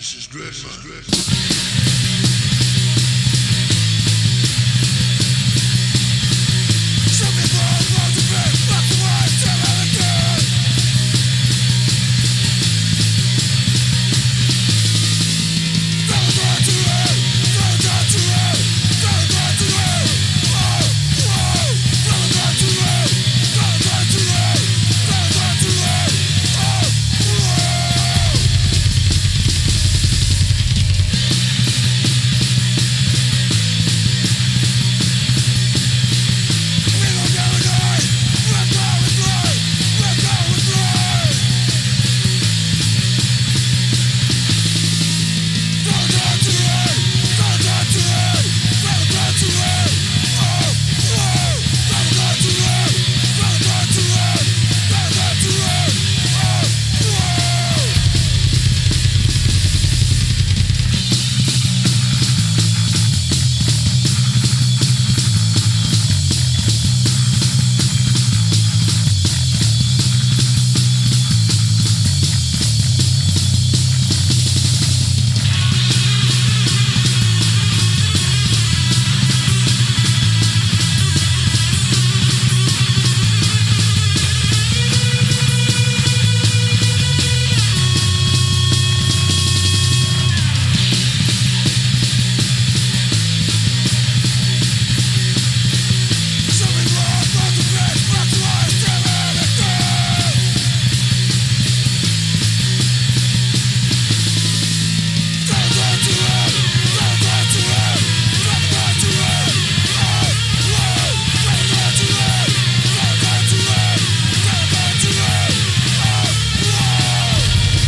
This is Dreadman. Some people want to break, but the one tell how it goes. Don't go to hell, don't go to hell, don't go to hell. Oh, oh, don't go to hell, don't go to hell, don't go to hell. Oh, oh. We don't never die, we're going blind, we're going blind. Don't go to hell, don't go to hell, don't go to hell. Oh, oh, don't go to hell, don't go to hell, don't go to hell. Oh, oh. Something wrong, but the bread, but the life, tell how it goes. Don't go to hell, don't go to hell, don't go to hell. Oh, oh, don't go to hell, don't go to hell, don't go to hell. Oh, oh.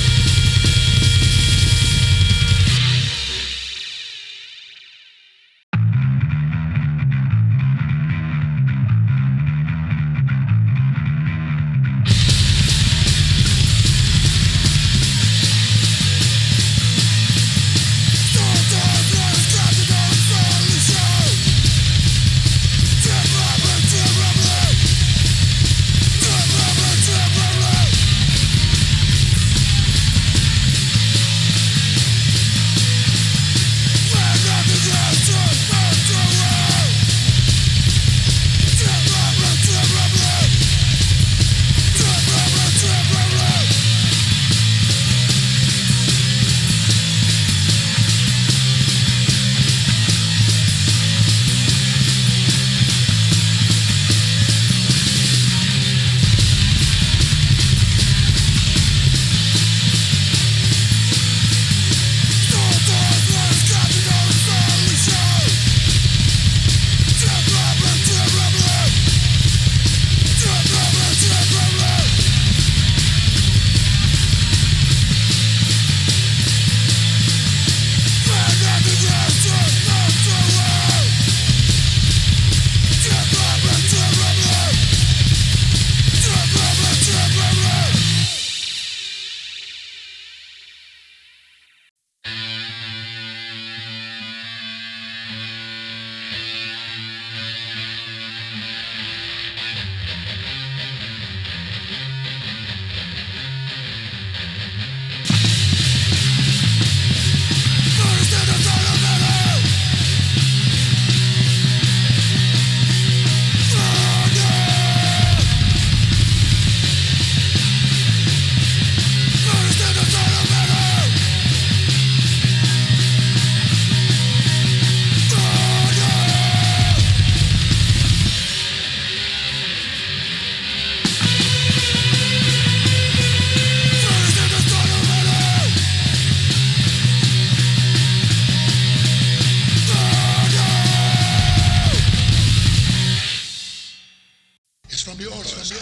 It's from your side.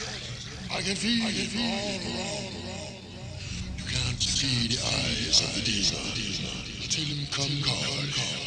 I can feel it all around. You can't see the eyes of the demon till him come calling.